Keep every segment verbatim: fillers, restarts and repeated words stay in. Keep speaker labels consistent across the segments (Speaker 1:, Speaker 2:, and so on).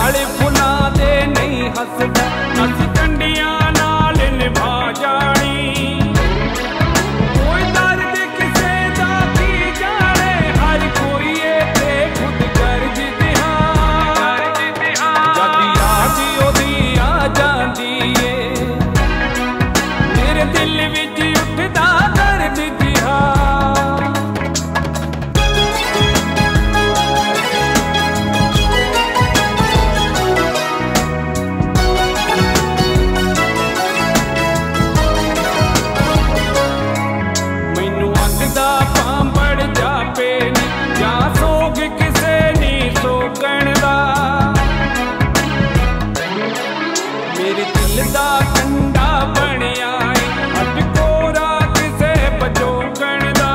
Speaker 1: नाले फुला दे नहीं हसदा अस कंडियां नाल निभा जानी कोई दर्द किसे दा की जाने हर कोई इत्थे खुद गर्ज दिहा जदी याद ओदी आ जांदी ए मेरे दिल विच उठदा दर्द जिहा मेरे दिल दा कंडा बनिया अज कोरा किसे बजोगण दा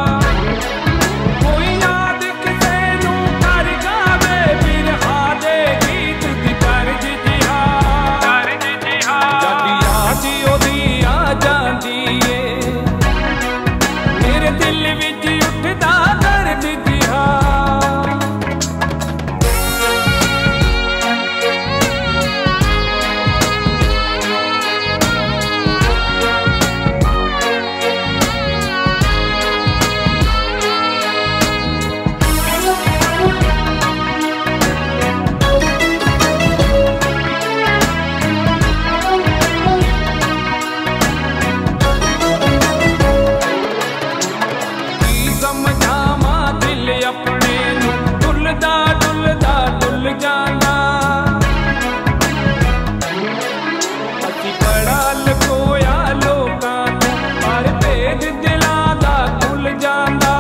Speaker 1: कोई याद किसे नू कर जावे बिरहा दे गीत दी कर्ज जिहा जद याद ओदी आ जांदी ए मेरे दिल विच उठदा दर्द जिहा अपने नू डुलदा डुलदा डुल जाना असी बड़ा लकोया लोकां तों पर भेद दिलां दा खुल जांदा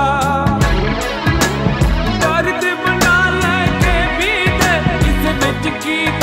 Speaker 1: दर्द बना लैके भी ते इस विच की